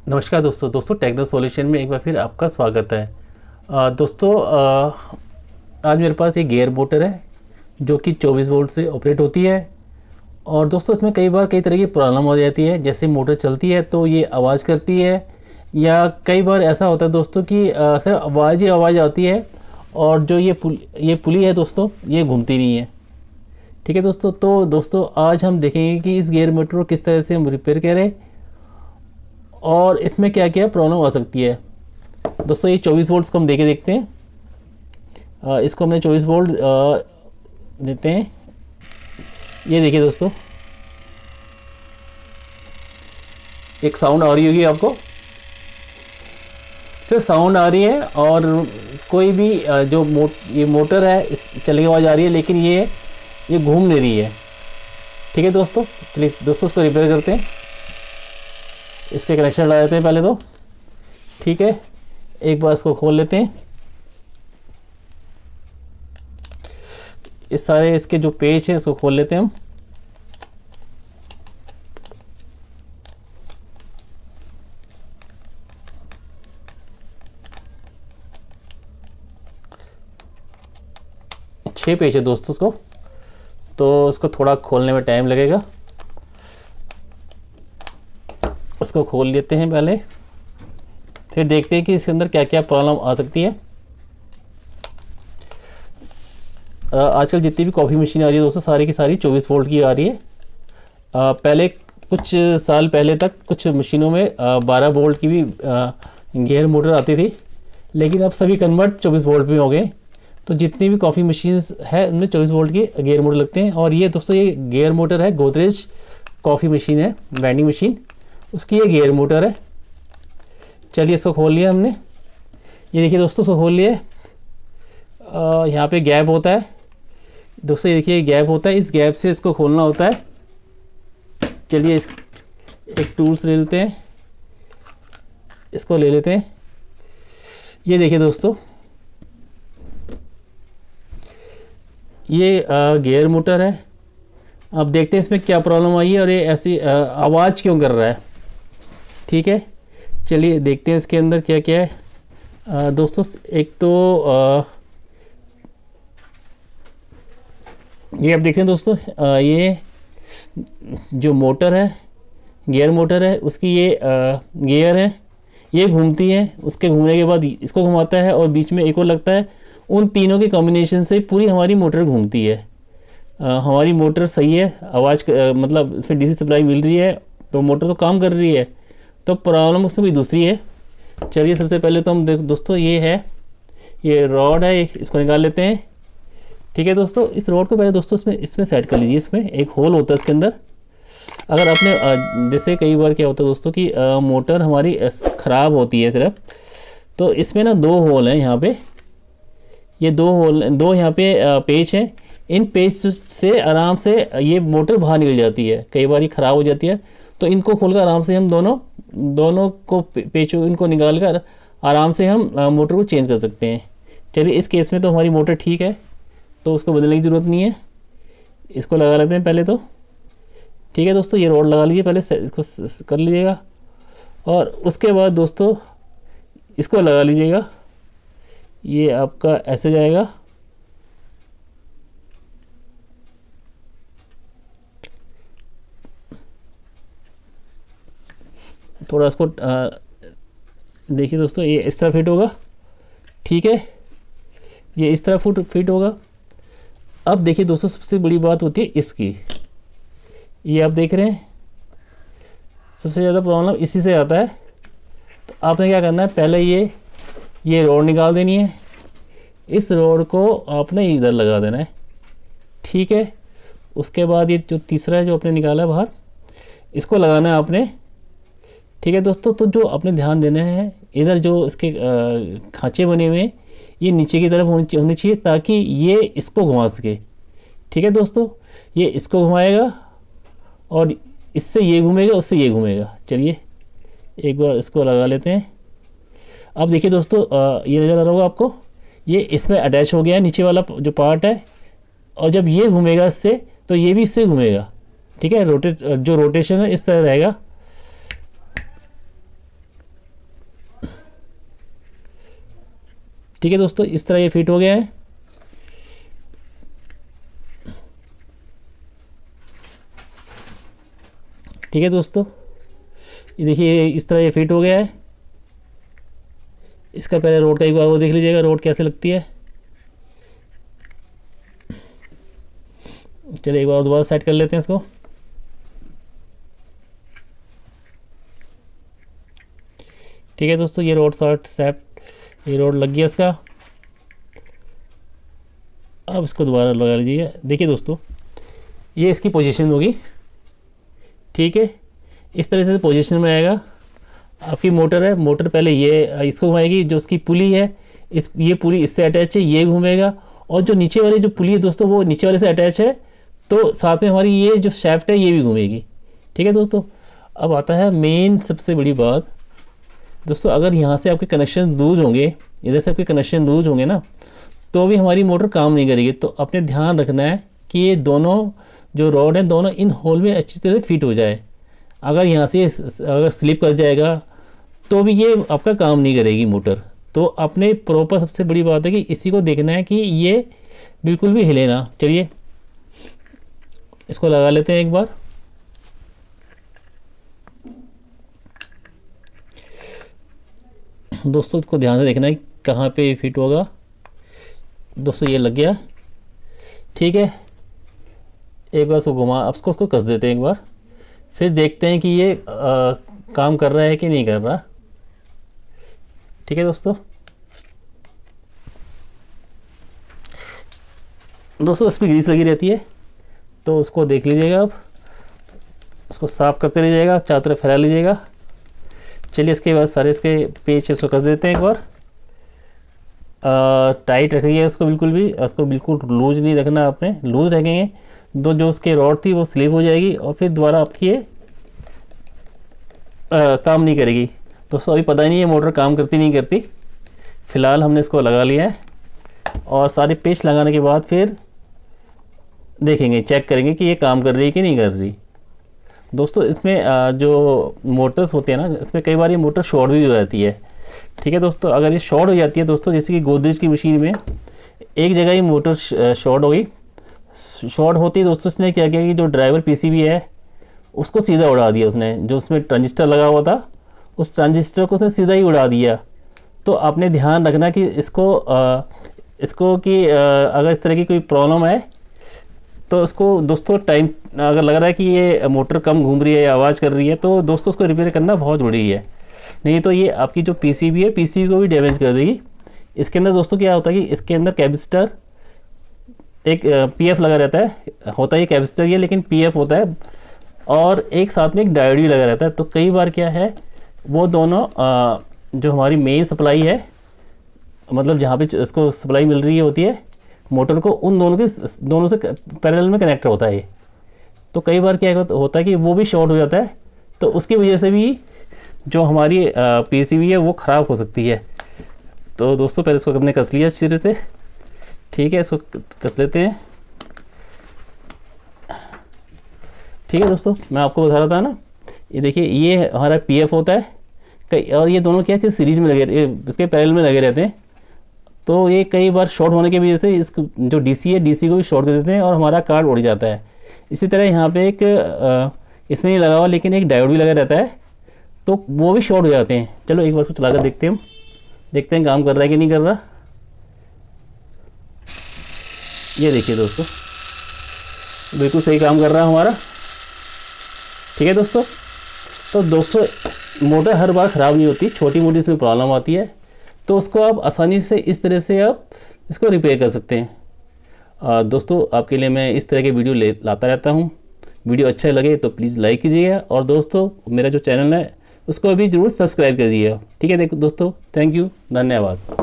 नमस्कार दोस्तों techno solution में एक बार फिर आपका स्वागत है। दोस्तों आज मेरे पास एक गियर मोटर है जो कि 24 वोल्ट से ऑपरेट होती है। और दोस्तों इसमें कई बार कई तरह की प्रॉब्लम हो जाती है। जैसे मोटर चलती है तो ये आवाज़ करती है, या कई बार ऐसा होता है दोस्तों कि सिर्फ आवाज़ ही आवाज़ आती है और जो ये पुली है दोस्तों ये घूमती नहीं है। ठीक है दोस्तों, तो दोस्तों आज हम देखेंगे कि इस गियर मोटर को किस तरह से हम रिपेयर करें और इसमें क्या क्या प्रॉब्लम आ सकती है। दोस्तों ये 24 वोल्ट्स को हम देखते हैं। इसको हमने 24 वोल्ट देते हैं। ये देखिए दोस्तों, एक साउंड आ रही होगी आपको, सिर्फ साउंड आ रही है और कोई भी जो ये मोटर है इस चलने की आवाज़ आ रही है, लेकिन ये घूम नहीं रही है। ठीक है दोस्तों, चलिए दोस्तों इसको रिपेयर करते हैं। इसके कनेक्शन लगा देते हैं पहले तो। ठीक है, एक बार इसको खोल लेते हैं। इस सारे इसके जो पेज है इसको खोल लेते हैं हम। छह पेज है दोस्तों उसको, तो उसको थोड़ा खोलने में टाइम लगेगा। उसको खोल लेते हैं पहले, फिर देखते हैं कि इसके अंदर क्या क्या प्रॉब्लम आ सकती है। आजकल जितनी भी कॉफ़ी मशीन आ रही है दोस्तों सारी की सारी 24 वोल्ट की आ रही है। पहले कुछ साल पहले तक कुछ मशीनों में 12 वोल्ट की भी गियर मोटर आती थी, लेकिन अब सभी कन्वर्ट 24 वोल्ट में हो गए। तो जितनी भी कॉफ़ी मशीन्स है उनमें 24 वोल्ट की गियर मोटर लगते हैं। और ये दोस्तों ये गियर मोटर है, गोदरेज कॉफ़ी मशीन है, वेंडिंग मशीन, उसकी ये गियर मोटर है। चलिए इसको खोल लिया हमने। ये देखिए दोस्तों इसको खोल लिया। यहाँ पे गैप होता है दोस्तों, ये देखिए गैप होता है, इस गैप से इसको खोलना होता है। चलिए इस एक टूल्स ले लेते हैं, इसको ले लेते हैं। ये देखिए दोस्तों, ये गियर मोटर है। अब देखते हैं इसमें क्या प्रॉब्लम आई है और ये ऐसी आवाज़ क्यों कर रहा है। ठीक है, चलिए देखते हैं इसके अंदर क्या क्या है। दोस्तों एक तो ये आप देख रहे हैं दोस्तों, ये जो मोटर है, गियर मोटर है, उसकी ये गियर है, ये घूमती है। उसके घूमने के बाद इसको घुमाता है और बीच में एक और लगता है। उन तीनों के कॉम्बिनेशन से पूरी हमारी मोटर घूमती है। हमारी मोटर सही है, आवाज़ मतलब इसमें डीसी सप्लाई मिल रही है तो मोटर तो काम कर रही है, तो प्रॉब्लम उसमें कोई दूसरी है। चलिए सबसे पहले तो हम दोस्तों ये है, ये रॉड है, इसको निकाल लेते हैं। ठीक है दोस्तों, इस रॉड को पहले दोस्तों इसमें सेट कर लीजिए। इसमें एक होल होता है इसके अंदर। अगर आपने जैसे कई बार क्या होता है दोस्तों कि मोटर हमारी ख़राब होती है सिर्फ, तो इसमें ना दो होल हैं यहाँ पे। ये दो यहाँ पे पेच हैं। इन पेच से आराम से ये मोटर बाहर निकल जाती है। कई बार ये ख़राब हो जाती है, तो इनको खोलकर आराम से हम दोनों को पेचों इनको निकाल कर आराम से हम मोटर को चेंज कर सकते हैं। चलिए इस केस में तो हमारी मोटर ठीक है, तो उसको बदलने की ज़रूरत नहीं है। इसको लगा लेते हैं पहले तो। ठीक है दोस्तों, ये रॉड लगा लीजिए पहले, इसको कर लीजिएगा और उसके बाद दोस्तों इसको लगा लीजिएगा। ये आपका ऐसे जाएगा। थोड़ा इसको देखिए दोस्तों, ये इस तरह फिट होगा। ठीक है, ये इस तरह फिट होगा। अब देखिए दोस्तों, सबसे बड़ी बात होती है इसकी। ये आप देख रहे हैं सबसे ज़्यादा प्रॉब्लम इसी से आता है। तो आपने क्या करना है, पहले ये रॉड निकाल देनी है। इस रॉड को आपने इधर लगा देना है। ठीक है, उसके बाद ये जो तीसरा है जो आपने निकाला है बाहर, इसको लगाना है आपने। ठीक है दोस्तों, तो जो आपने ध्यान देना है, इधर जो इसके खांचे बने हुए हैं ये नीचे की तरफ होनी चाहिए ताकि ये इसको घुमा सके। ठीक है दोस्तों, ये इसको घुमाएगा और इससे ये घूमेगा, उससे ये घूमेगा। चलिए एक बार इसको लगा लेते हैं। अब देखिए दोस्तों, ये नज़र आ रहा होगा आपको, ये इसमें अटैच हो गया है नीचे वाला जो पार्ट है, और जब ये घूमेगा इससे तो ये भी इससे घूमेगा। ठीक है, जो रोटेशन है इस तरह रहेगा। ठीक है दोस्तों, इस तरह ये फिट हो गया है। ठीक है दोस्तों, ये देखिए इस तरह ये फिट हो गया है। इसका पहले रोड का एक बार वो देख लीजिएगा, रोड कैसे लगती है। चलिए एक बार दोबारा सेट कर लेते हैं इसको। ठीक है दोस्तों, ये रोड ये रोड लग गया इसका। अब इसको दोबारा लगा लीजिए। देखिए दोस्तों, ये इसकी पोजीशन होगी। ठीक है, इस तरह से पोजीशन में आएगा। आपकी मोटर है, मोटर पहले ये इसको घुमाएगी, जो उसकी पुली है ये पुली इससे अटैच है, ये घूमेगा। और जो नीचे वाली जो पुली है दोस्तों, वो नीचे वाले से अटैच है, तो साथ में हमारी ये जो शैफ्ट है ये भी घूमेगी। ठीक है दोस्तों, अब आता है मेन सबसे बड़ी बात दोस्तों। अगर यहाँ से आपके कनेक्शन लूज होंगे, इधर से आपके कनेक्शन लूज होंगे ना, तो भी हमारी मोटर काम नहीं करेगी। तो अपने ध्यान रखना है कि ये दोनों जो रॉड हैं दोनों इन होल में अच्छी तरह फिट हो जाए। अगर यहाँ से अगर स्लिप कर जाएगा तो भी ये आपका काम नहीं करेगी मोटर। तो अपने प्रॉपर सबसे बड़ी बात है कि इसी को देखना है कि ये बिल्कुल भी हिले ना। चलिए इसको लगा लेते हैं एक बार। दोस्तों इसको ध्यान से देखना है कहाँ पे फिट होगा। दोस्तों ये लग गया। ठीक है, एक बार उसको घुमा, अब उसको कस देते हैं एक बार, फिर देखते हैं कि ये काम कर रहा है कि नहीं कर रहा। ठीक है दोस्तों, इस पर ग्रीस लगी रहती है, तो उसको देख लीजिएगा। अब उसको साफ करते रहिएगा, चारों तरफ फैला लीजिएगा। चलिए इसके बाद सारे इसके पेच इसको कस देते हैं एक बार। टाइट रखिए उसको, बिल्कुल भी उसको बिल्कुल लूज नहीं रखना आपने। लूज रखेंगे तो जो उसके रॉड थी वो स्लिप हो जाएगी और फिर दोबारा आपकी ये काम नहीं करेगी। दोस्तों अभी पता ही नहीं ये मोटर काम करती नहीं करती। फ़िलहाल हमने इसको लगा लिया है और सारे पेच लगाने के बाद फिर देखेंगे, चेक करेंगे कि ये काम कर रही है कि नहीं कर रही। दोस्तों इसमें जो मोटर्स होते हैं ना, इसमें कई बार ये मोटर शॉर्ट भी हो जाती है। ठीक है दोस्तों, अगर ये शॉर्ट हो जाती है दोस्तों, जैसे कि गोदरेज की मशीन में एक जगह ही मोटर शॉर्ट हो गई। शॉर्ट होती है दोस्तों, इसने क्या किया कि जो ड्राइवर पीसीबी है उसको सीधा उड़ा दिया उसने। जो उसमें ट्रांजिस्टर लगा हुआ था उस ट्रांजिस्टर को उसने सीधा ही उड़ा दिया। तो आपने ध्यान रखना कि इसको कि अगर इस तरह की कोई प्रॉब्लम है तो उसको दोस्तों टाइम अगर लग रहा है कि ये मोटर कम घूम रही है या आवाज़ कर रही है, तो दोस्तों उसको रिपेयर करना बहुत ज़रूरी है। नहीं तो ये आपकी जो पीसीबी है, पीसीबी को भी डैमेज कर देगी। इसके अंदर दोस्तों क्या होता है कि इसके अंदर कैपेसिटर एक पीएफ लगा रहता है, होता है कैपेसिटर ये, लेकिन पीएफ होता है और एक साथ में एक डायोड भी लगा रहता है। तो कई बार क्या है, वो दोनों जो हमारी मेन सप्लाई है, मतलब जहाँ पे इसको सप्लाई मिल रही होती है मोटर को, उन दोनों से पैरेलल में कनेक्ट होता है। तो कई बार क्या होता है कि वो भी शॉर्ट हो जाता है, तो उसकी वजह से भी जो हमारी पीसीबी है वो ख़राब हो सकती है। तो दोस्तों पहले इसको हमने कस लिया अच्छी तरह से। ठीक है, इसको कस लेते हैं। ठीक है दोस्तों, मैं आपको बता रहा था ना, ये देखिए ये हमारा पीएफ होता है और ये दोनों क्या है कि सीरीज में लगे, इसके पैरेलल में लगे रहते हैं। तो ये कई बार शॉर्ट होने की वजह से इस जो डीसी है, डीसी को भी शॉर्ट कर देते हैं और हमारा कार्ड उड़ जाता है। इसी तरह यहाँ पे एक इसमें नहीं लगा हुआ लेकिन एक डायोड भी लगा रहता है, तो वो भी शॉर्ट हो जाते हैं। चलो एक बार उसको चला कर देखते हैं, देखते हैं काम कर रहा है कि नहीं कर रहा। ये देखिए दोस्तों, बिल्कुल सही काम कर रहा है हमारा। ठीक है दोस्तों, तो दोस्तों मोटर हर बार ख़राब नहीं होती, छोटी मोटी इसमें प्रॉब्लम आती है, तो उसको आप आसानी से इस तरह से आप इसको रिपेयर कर सकते हैं। दोस्तों आपके लिए मैं इस तरह के वीडियो लाता रहता हूँ। वीडियो अच्छा लगे तो प्लीज़ लाइक कीजिएगा और दोस्तों मेरा जो चैनल है उसको अभी ज़रूर सब्सक्राइब कर दीजिएगा। ठीक है दोस्तों, थैंक यू, धन्यवाद।